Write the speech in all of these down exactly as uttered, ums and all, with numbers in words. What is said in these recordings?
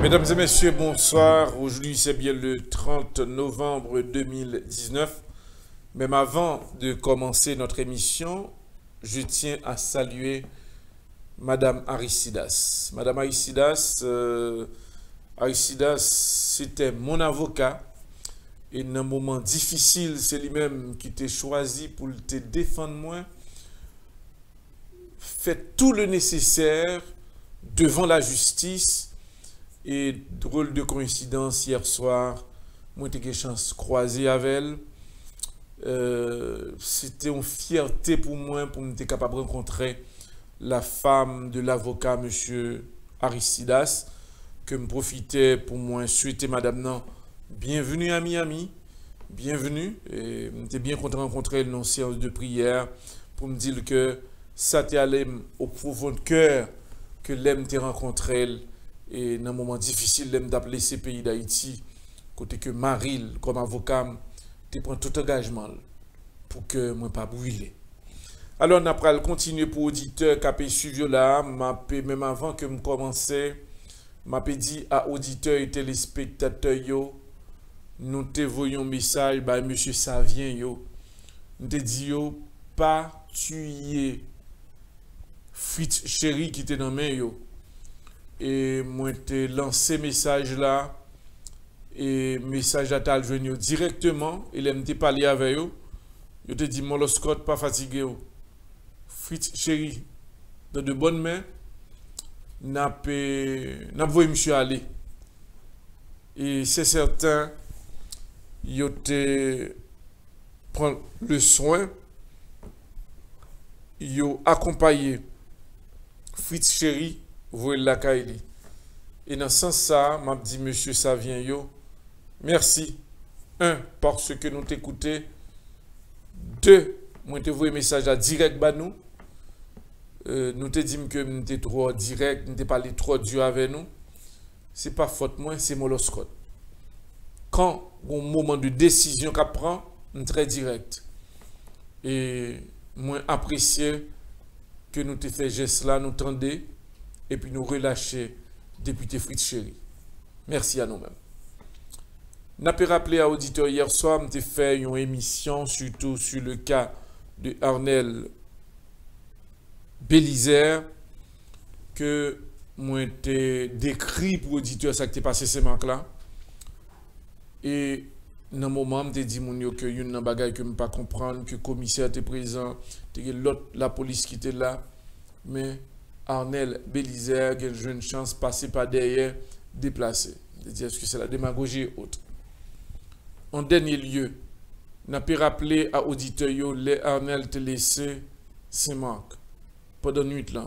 Mesdames et messieurs, bonsoir. Aujourd'hui, c'est bien le trente novembre deux mille dix-neuf. Même avant de commencer notre émission, je tiens à saluer Madame Aristidis. Madame Aristidis, euh, Aristidis, c'était mon avocat. Et dans un moment difficile, c'est lui-même qui t'a choisi pour te défendre moi. Faites tout le nécessaire devant la justice. Et drôle de coïncidence, hier soir, moi j'ai eu chance de croiser avec elle. Euh, C'était une fierté pour moi pour être capable de rencontrer la femme de l'avocat, M. Aristidis, que me profitais pour moi souhaiter madame non, bienvenue à Miami, bienvenue. Et j'étais bien content de rencontrer elle dans une séance de prière pour me dire que ça t'est allé au profond de cœur que l'aime t'ait rencontré. Et dans un moment difficile, l'aime d'appeler ces pays d'Haïti, côté que Maril, comme avocat, te prend tout engagement pour que moi pas brûler. Alors, on a continuer pour auditeur qui a suivi là, même avant que je commence, m'a dit à auditeurs et téléspectateurs, yo, nous te voyons un message par M. Savien, yo, nous te dit, yo, pas tuer Fritz Chéri qui était dans main, yo. Et moi, j'ai lancé message là. Et message à tal venu directement. Il aime te parler avec eux. Je te dis, mon Scott, pas fatigué. Fritz Chéri, dans de bonnes mains, n'a pas voulu monsieur aller. Et c'est certain, il te prend le soin, il accompagné Fritz Chéri. Vous la Kaili. Et dans ce sens ça, m'a dit monsieur Savien yo, merci. Un, parce que nous t'écoutons. Deux, moi te voyé message à direct bah nous. Euh, nous te dit que nous t'es trop direct, nous t'es parlé trop dur avec nous. C'est pas faute moi, c'est moloscote. Quand au moment de décision qu'on prend, nous très direct. Et moi apprécier que nous te fait geste là, nous tendez. Et puis nous relâcher député Fritz Chéri. Merci à nous-mêmes. N'a pas rappelé à l'auditeur hier soir, j'ai fait une émission surtout sur le cas de Arnel Bélizer que moi j'ai décrit pour l'auditeur ça qui est passé ces manques-là. Et dans un moment, j'ai dit que y a une bagaille que je ne pas comprendre, que le commissaire était présent, que l'autre, la police qui était là, mais Arnel Bélizer a une chance de passer par derrière, déplacé. Est-ce que c'est la démagogie ou autre? En dernier lieu, n'a pas rappelé à l'auditeur les Arnel te laissé ses manques. Pendant nuit là.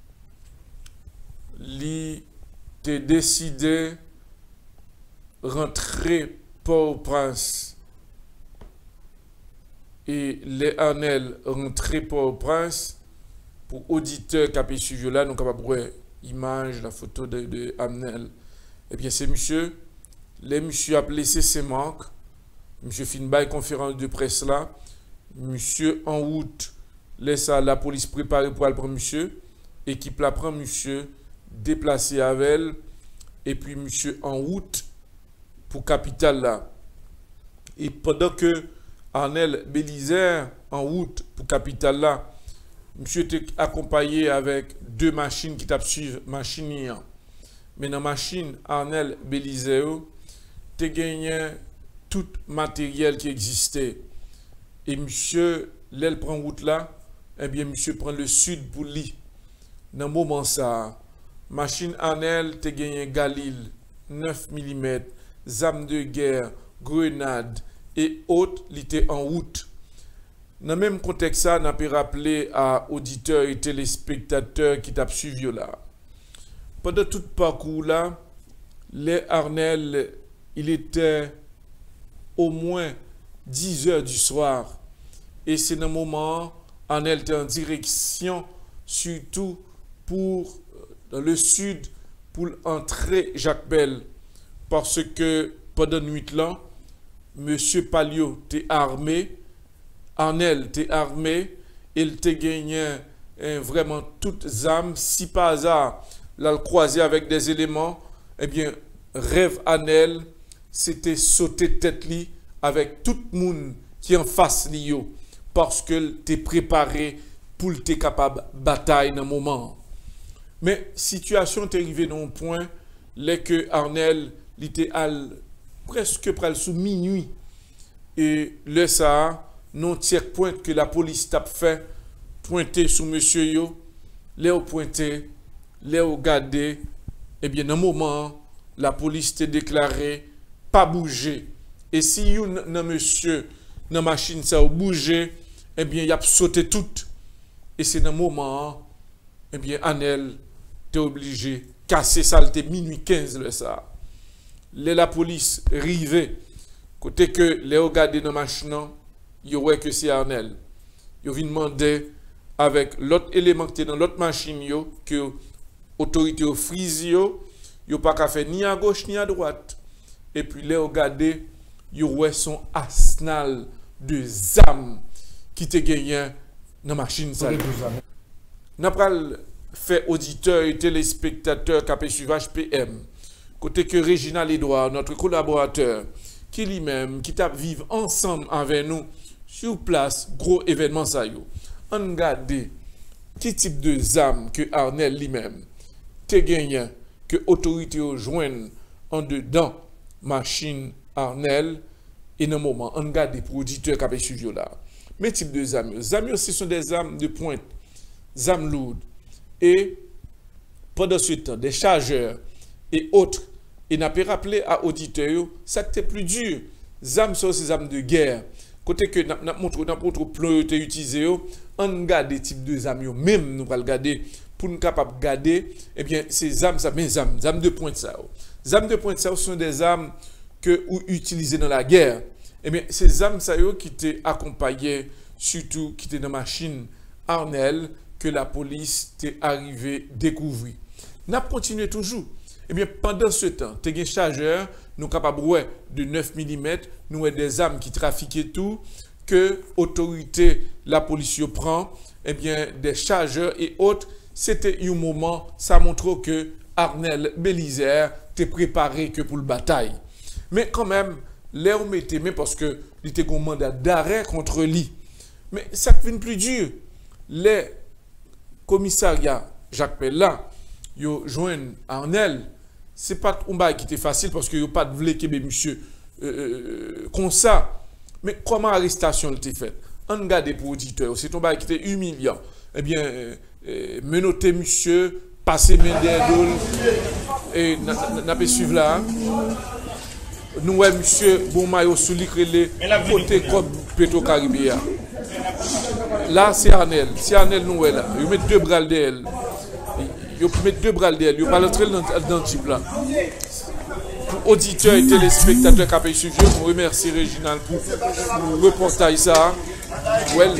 Li te décidé rentrer Port-au-Prince. Et les Arnel rentrer Port-au-Prince. Pour auditeurs qui ont suivi là, nous sommes capables de voir l'image, la photo de, de Arnel. Eh bien, c'est monsieur, les monsieur a laissé ses manques. Monsieur fait une conférence de presse là. Monsieur, en août, laisse la police préparer pour aller prendre monsieur. Équipe la prend monsieur, déplacé avec elle. Et puis, monsieur, en août, pour capitale là. Et pendant que Arnel Bélizer, en août, pour capitale là, monsieur était accompagné avec deux machines qui tapent suivre machine. Mais dans la machine, Arnel Bélizer, tu gagné tout matériel qui existait. Et monsieur, l'aile prend route là, eh bien monsieur prend le sud pour lui. Dans le moment ça, machine Arnel, tu gagné Galil, neuf millimètres, armes de guerre, grenades et autres, il était en route. Dans le même contexte, ça, on a pu rappeler à auditeurs et téléspectateurs qui t'ont suivi là. Pendant tout le parcours là, les Arnel, il était au moins dix heures du soir. Et c'est dans le moment, Arnel était en direction, surtout pour dans le sud, pour entrer Jacques Bel. Parce que pendant la nuit là, M. Palio était armé. Arnel t'es armé, il te gagné hein, vraiment toutes âmes. Si par hasard, l'a croisé avec des éléments, eh bien, rêve Anel, c'était sauter tête li avec tout le monde qui en face li yo, parce que t'es préparé pour t'es capable de bataille dans le moment. Mais situation est arrivée dans un point, là que Arnel était presque près sous minuit. Et le ça, non checkpoint que la police t'a fait, pointé sur monsieur yo, là au pointé, là au gardé, et bien dans un moment, la police t'a déclaré pas bouger. Et si you nan monsieur dans machine ça a bougé, eh bien il a sauté tout. Et c'est dans le moment, eh bien Anel t'es obligé casser ça, c'était minuit quinze le ça. Là la police rivé côté que les regardé dans machine, yo ouais que c'est Arnel. Yo vient demander avec l'autre élément qui est dans l'autre machine yo que autorité au frise yo, yo pas qu'à faire ni à gauche ni à droite. Et puis les regardé yo ouais son arsenal de zam qui te gagné dans machine ça. N'a pas fait auditeur et téléspectateur qui suivi H P M. Côté que Réginald Edouard, notre collaborateur, qui lui-même, qui t'a vivre ensemble avec nous sur place, gros événement ça yo. On regarde qui type de zam que Arnel lui-même te gagné que autorité au joigne en dedans machine Arnel et dans moment on regarde des producteurs qui suivi là. Mais type de zam, zam ce sont des armes de pointe, zam lourdes et pendant ce temps des chargeurs et autres. Et n'a pas rappelé à auditeurs, ça c'était plus dur. Zam sont ces armes de guerre. Côté que n'a montre n'a montre plan utilisé, on regarde des types de zam même nous va regarder pour nous capable garder eh bien ces armes ça mais armes armes de pointe ça. Armes de pointe ça sont des armes que ou utilisées dans la guerre. Eh bien ces armes ça qui étaient accompagnées surtout qui étaient dans machine Arnel que la police t'est arrivée découvrir. N'a continué toujours. Eh bien, pendant ce temps, tu as un chargeur, nous capables de neuf millimètres, nous avons des armes qui trafiquaient tout, que l'autorité, la police prend, eh bien, des chargeurs et autres. C'était un moment, ça montre que Arnel Bélizer t'est préparé que pour la bataille. Mais quand même, l'air mettait, mais parce que il était un mandat d'arrêt contre lui. Mais ça devient plus dur. Les commissariats, Jacques Pella, yo joignent Arnel. C'est pas un bail qui était facile parce que yo pas de vle que monsieur euh, comme ça. Mais comment l'arrestation a été faite? On regarde pour auditeur, c'est un bail qui était humiliant. Eh bien, euh, euh, menotter monsieur, passer main d'erdol et n'a pas suivre là. Nous ouais monsieur bon maillot sous l'écrelé côté comme Petro-Caribéa. Là c'est Arnel, c'est Arnel nous là. Il met deux bras d'elle. Yo met deux bras d'elle, yo pas l'entrer dans dans type là. Pour auditeurs et téléspectateurs qui ont suivi, je remercie Réginald pour le reportage ça. Well,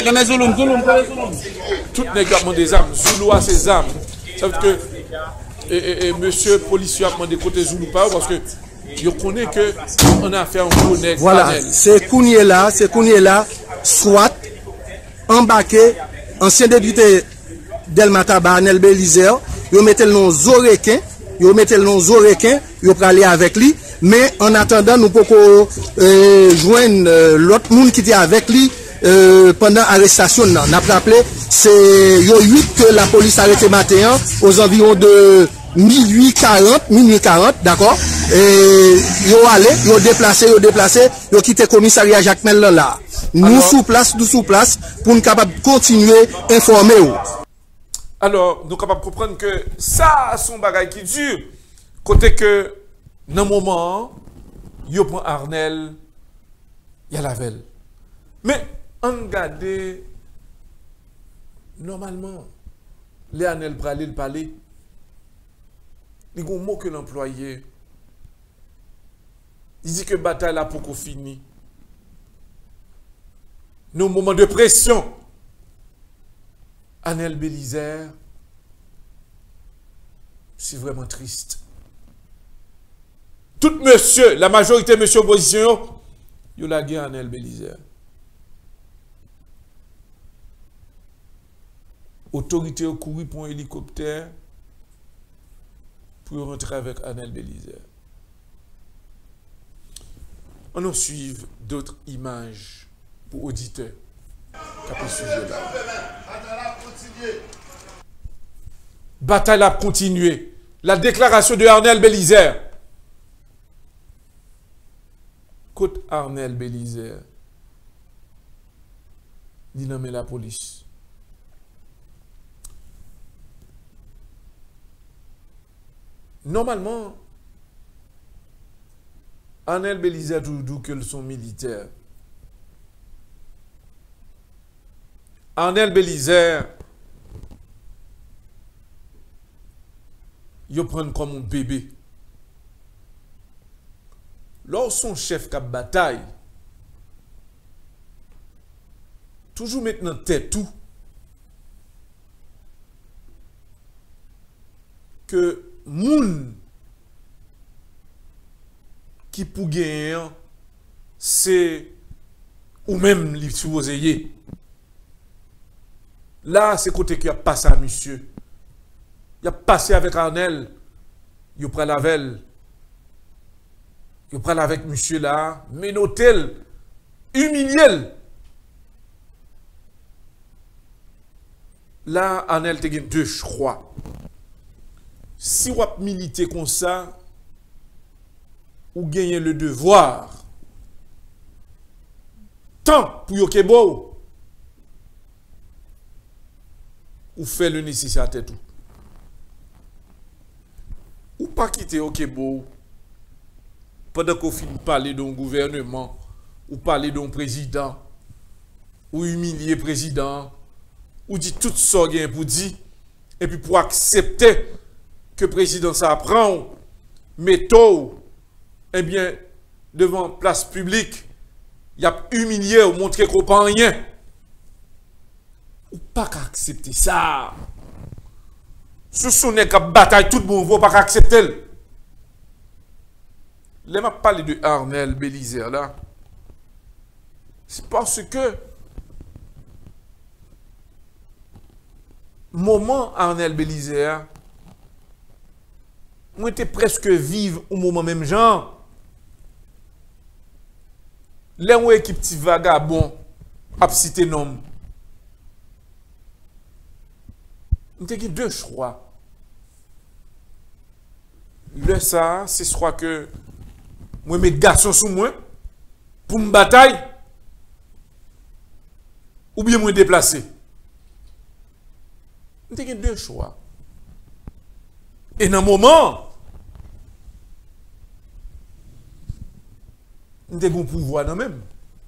tout négation des armes, Zoulou a ses armes. Ça veut dire que et, et, et monsieur policier a demandé côté Zoulou pas parce que je connais que on a fait un gros nègre. Voilà, c'est Kounié là, c'est Kounié là, soit embarqué, ancien député Delmata Arnel Bélizer, ils mettent le nom Zorequin, ils mettent le nom Zorequin, ils pour aller avec lui, mais en attendant, nous pouvons euh, joindre euh, l'autre monde qui était avec lui euh, pendant l'arrestation. On a rappelé, c'est huit que la police a arrêté matin aux environs de minuit quarante, minuit quarante, d'accord? Et ils ont allé, ils ont déplacé, ils ont déplacé, ils ont quitté le commissariat Jacques Mellon là. Nous alors, sous place, nous sous place, pour nous capables de continuer à informer. Alors, nous sommes capables de comprendre que ça, son bagage qui dure. Côté que, dans le moment, il prend Arnel, il y a la velle. Mais, on regarde, normalement, les Arnel Bralé le palais, il y a un mot que l'employé, il dit que la bataille là pour qu'on finisse. Nous, au moment de pression, Arnel Bélizer, c'est vraiment triste. Tout monsieur, la majorité monsieur opposition, il a gagné Arnel Bélizer. Autorité au couru pour un hélicoptère pour rentrer avec Arnel Bélizer. On en suive d'autres images pour auditeurs. Qu'à ce sujet-là. Bataille a continué. La déclaration de Arnel Bélizer. Côte Arnel Bélizer. Dit non mais la police. Normalement, Arnel Bélizer tout que sont militaires. Arnel Bélizer, il prend comme un bébé. Lors son chef cap bataille, toujours maintenant tête tout, que moun qui pour gagner, c'est ou même les supposés. Là, c'est côté qui a passé à monsieur. Il a passé avec Arnel. Il a pris la velle. Il a pris avec monsieur là. Menotel. Humilié. Là, Arnel te gagne deux choix. Si vous militez comme ça, ou gagnez le devoir, tant pour que beau, ou fait le nécessaire à tout. Ou pas quitter Okebo pendant qu'on finit de parler d'un gouvernement, ou parler d'un président, ou humilier président, ou dit tout ça pour dire, et puis pour accepter que le président ça prend, métaux, eh bien, devant place publique, il a humilié ou montré qu'on ne peut rien. Ou pas accepter ça. Ce sont des bataille tout le monde, vous pas accepter. Là, je parle de Arnel Bélizer là. C'est parce que moment Arnel Bélizer, moi j'étais presque vivre au moment même genre. Là où équipe petit vagabond a cité nom. Nous avons deux choix. Le ça, c'est soit que moi mes garçons sous moi pour me bataille ou bien me déplacer. Nous avons deux choix. Et dans un moment, nous avons un pouvoir dans même.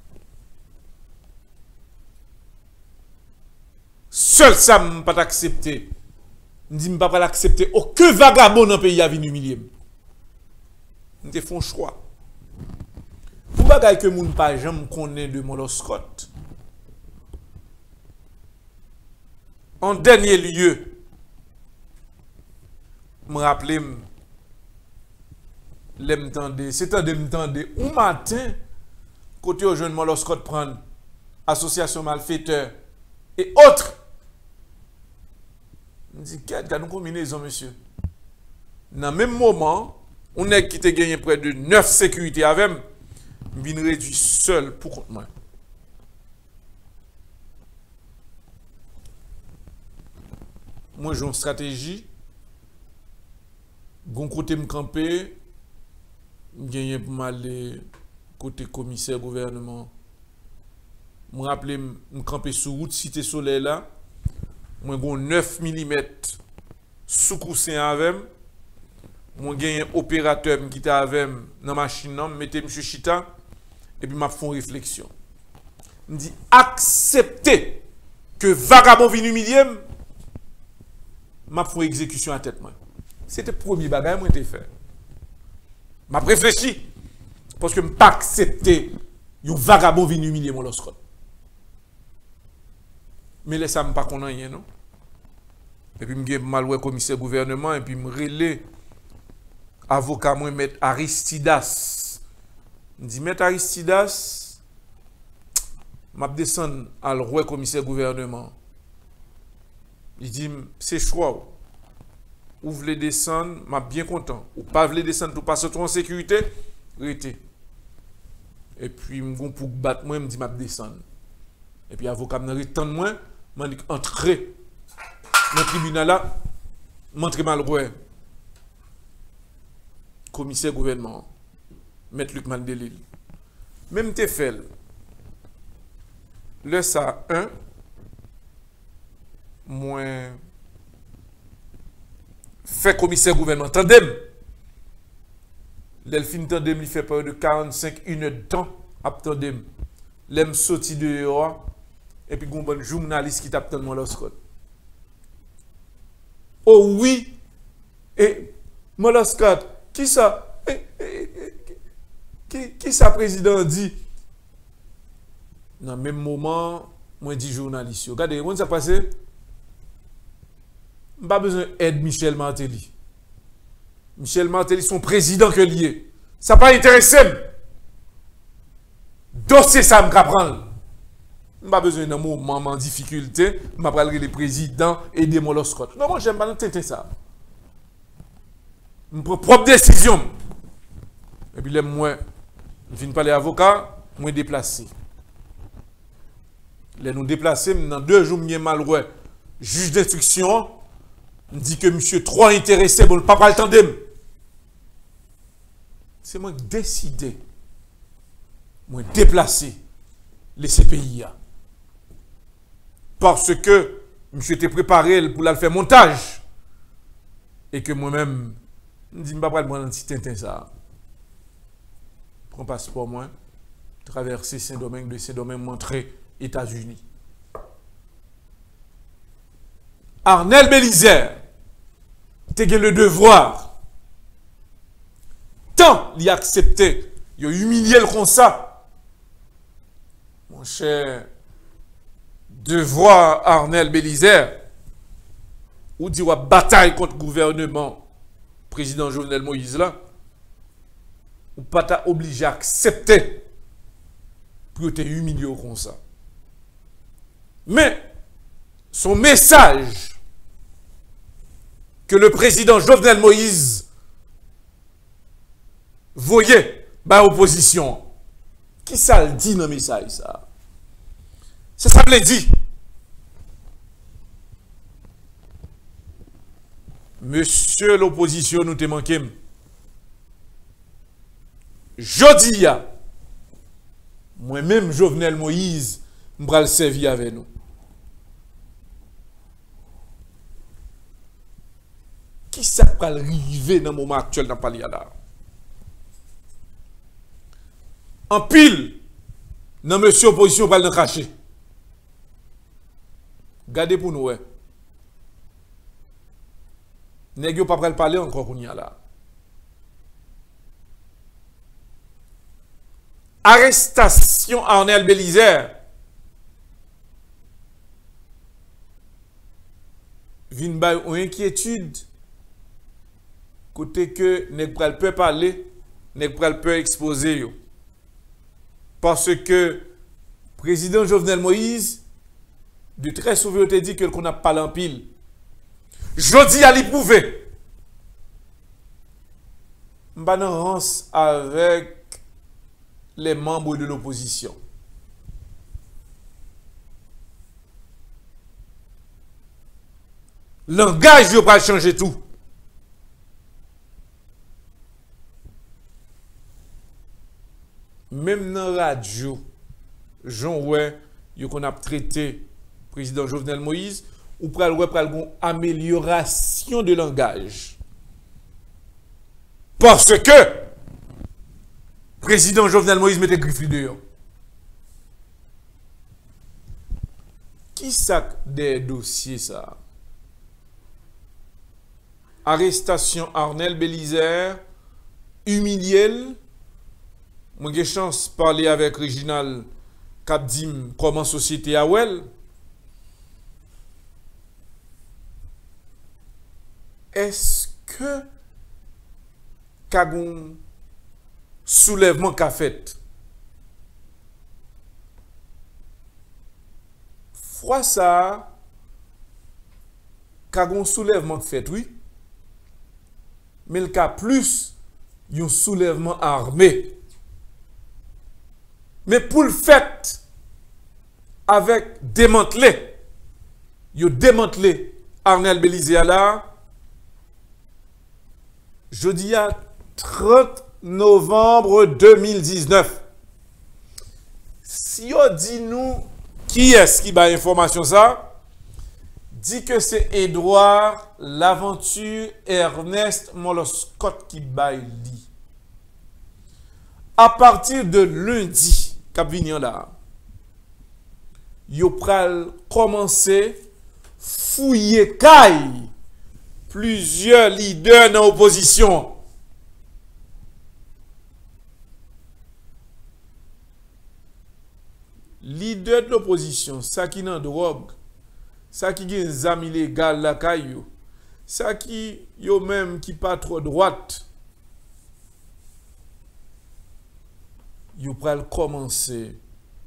Seul ça ne pas accepter. Je ne dis pas l'accepter. Aucun vagabond dans le pays a venu humilier. Nous avons un choix. Pour bagaille que moun pas jamais connaît de Moloscott. En dernier lieu, me rappeler l'entendre, c'est un de m'entendre au matin côté au jeune Moloscott prendre association malfaiteur et autres. Je dis qu'est-ce que nous combinaison monsieur. Dans le même moment, on est qui te gagné près de neuf sécurités avec moi, je réduit seul pour contre moi. Moi j'ai une stratégie. Gon côté me camper, gagner pour m'aller côté commissaire gouvernement. Me rappeler me camper sur route Cité Soleil là. Moi gon neuf millimètres sous coussin avec. Moi gagner opérateur qui était avec dans machine non, mettez monsieur Chita et puis m'a font réflexion. Me dit accepter que vagabond vienne humilier, m'a font exécution à tête moi. C'était le premier bagage que j'ai fait. Je réfléchi. Parce que je ne peux pas accepter un vagabond venir humilier mon Moloscott. Mais laissez moi pas connaître rien, non? Et puis je me mal au commissaire gouvernement et puis je me relais avocat moi mettre Aristidas. Je dis mettre Aristidas, je descends à le commissaire gouvernement. Il dit c'est choix. Ou voulez descendre, m'a bien content. Ou pas voulez descendre pour passer trop en sécurité, arrêtez. Et puis, je pour battre moi, je me dis, je descendre. Et puis, avocat me retend moi, je dis, entrer dans le tribunal là, m'entrer mal ouais. Commissaire gouvernement, Maître Luc Mandelil. Même te fait, le ça, un, moins, fait commissaire gouvernement, tandem. L'elfine tandem, il fait peur de quarante-cinq, une heure de temps, à tandem. L'aime sorti de dehors, et puis, il y a un bon journaliste qui tape tellement l'oscot. Oh oui, et, Moloscat, qui ça, eh, eh, eh, qui, qui ça président dit? Dans le même moment, moi, dis journaliste. Regardez, comment ça passe? Je n'ai pas besoin d'aide Michel Martelly. Michel Martelly, son président que lié. Ça n'a pas intéressé. Dossier, ça me prendre. Je n'ai pas besoin d'un moment en difficulté. Je vais parler les présidents et des moloscotes. Non, moi, j'aime pas tenter ça. Je prends propre décision. Et puis, là, moi, je viens parler avocat, moi, déplacé. Là, nous déplacer, dans deux jours, je suis malheureux. Juge d'instruction, me dit que monsieur trop intéressé, bon, le papa le tandem. C'est moi qui décidé, moi déplacer les C P I A. Parce que monsieur était préparé pour la faire montage. Et que moi-même, je me dis, je ne vais pas prendre un petit tintin ça. Prends passeport, moi, traverser Saint-Domingue, de Saint-Domingue, montrer États-Unis. Arnel Bélizer, tu as le devoir. Tant il a accepté, il a humilié le comme ça. Mon cher, devoir Arnel Bélizer, ou dit wa bataille contre le gouvernement, président Jovenel Moïse là, ou pas t'as obligé à accepter pour te humilier comme ça. Mais son message que le président Jovenel Moïse voyait par l'opposition, qui ça le dit dans le message ça? C'est ça que le dit. Monsieur l'opposition, nous te manquons. Jodi, moi-même, Jovenel Moïse, je vais le servir avec nous. Qui ça va arriver dans le moment actuel dans le palais là? En pile, dans monsieur opposition, va le cacher. Gardez pour nous, ouais. Nèg yo pas pral parler encore qu'on y a là. Arrestation Arnel Bélizer. Vin bay ou inquiétude. Côté que nèg pral peut parler, nèg pral peut exposer yo. Parce que président Jovenel Moïse de très souvent te dit que qu'on a parlé en pile. Jodi à l'éprouver. M'banance avec les membres de l'opposition. Langage ne va changer tout. Même dans la radio, Jean ouais, qu'on a traité président Jovenel Moïse, ou pral ouais pral gon amélioration de langage. Parce que président Jovenel Moïse mettait griffe dehors. Qui sac des dossiers ça? Arrestation Arnel Bélizer, humilié. Moi j'ai chance de parler avec Réginal Kapdim comment société a well. Est-ce que Kagoun soulèvement qu'a fait? Fois ça, Kagoun soulèvement fait, oui. Mais le cas plus, un soulèvement armé. Mais pour le fait, avec démantelé, il a démantelé Arnel Bélizé là, jeudi à trente novembre deux mille dix-neuf. Si on dit nous, qui est-ce qui bat information ça? Dit que c'est Edouard Laventure Ernest Moloscott qui baille dit. À partir de lundi, cap vignan là, yo pral commencer fouiller caille plusieurs leaders dans l'opposition. Leader de l'opposition, ça qui nan drogue, ça qui gen zam illégal la caillou, ça qui yo même qui pas trop droite, yo pral commencer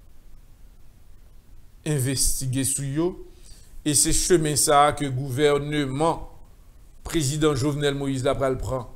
investiguer sur yo et c'est chemin ça que gouvernement président Jovenel Moïse la pral prend.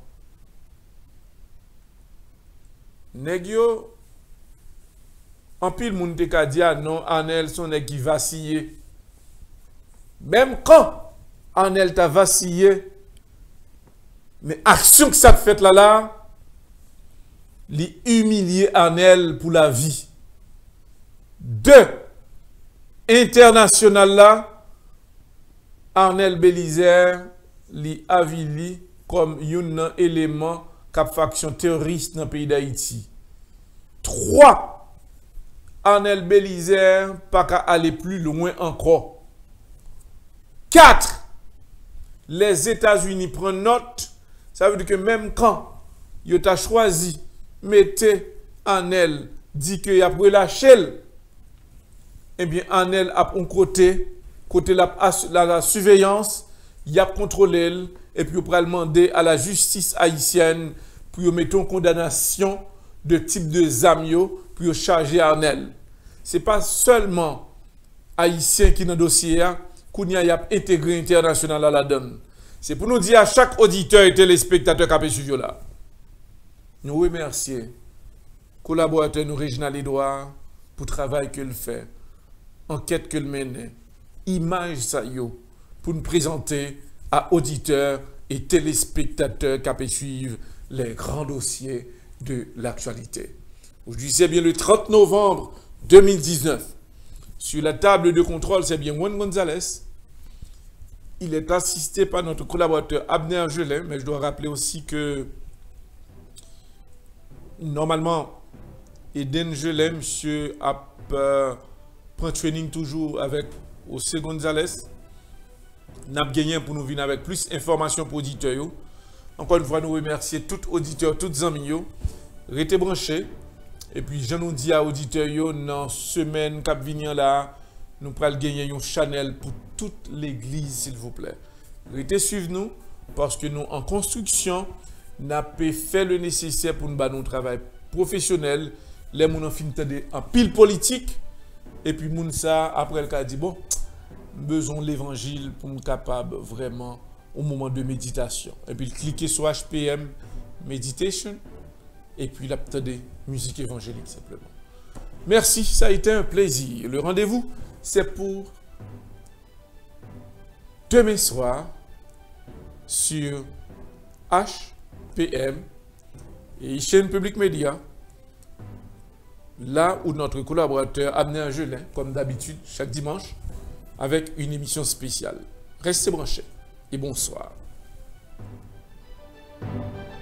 Nèg yo en pile moun te ka di non Arnel son nèg qui vacillé. Même quand Arnel t'a vacillé, mais action que ça fait là là, li humilier Arnel pour la vie. Deux, international là, Arnel Bélizé li avili comme un élément cap faction terroriste dans le pays d'Haïti. Trois, Arnel Bélizé pas qu'à aller plus loin encore. Quatre, les États-Unis prennent note. Ça veut dire que même quand ils ont choisi, mettez Arnel, dit qu'il a relâché, eh bien Arnel a un côté, côté la, la, la surveillance, il a contrôlé, et puis il va demander à la justice haïtienne pour mettre en condamnation de type de zamio pour charger Arnel. Ce n'est pas seulement haïtien qui est dans le dossier, qu'on y a intégré international à la donne. C'est pour nous dire à chaque auditeur et téléspectateur qui a suivi là. Nous remercions collaborateur nous Réginald Edouard pour le travail qu'il fait, enquête qu'il mène, image ça yo, pour nous présenter à auditeurs et téléspectateurs qui a suivre les grands dossiers de l'actualité. Aujourd'hui, c'est bien le trente novembre deux mille dix-neuf. Sur la table de contrôle, c'est bien Juan Gonzalez. Il est assisté par notre collaborateur Abner Gelin, mais je dois rappeler aussi que normalement, Eden Gelin, monsieur, a euh, prend training toujours avec José Gonzalez. N'a gagné pour nous venir avec plus d'informations pour auditeurs. Encore une fois, nous remercions tous auditeurs, tous amis. Restez branchés. Et puis, je nous dis à auditeurs, dans la semaine qui vient là, nous pourrons gagner un channel pour toute l'église, s'il vous plaît. Restez suivre nous, parce que nous, en construction, nous avons fait le nécessaire pour nous faire notre travail professionnel. Les gens ont fini en pile politique. Et puis, moun ça, après, le cas dit, bon, besoin de l'évangile pour nous capable vraiment au moment de méditation. Et puis, cliquez sur H P M Meditation. Et puis, là, attendez, musique évangélique, simplement. Merci, ça a été un plaisir. Le rendez-vous, c'est pour demain soir sur H P M et chaîne Public Média, là où notre collaborateur Abner Gelin, comme d'habitude, chaque dimanche, avec une émission spéciale. Restez branchés et bonsoir.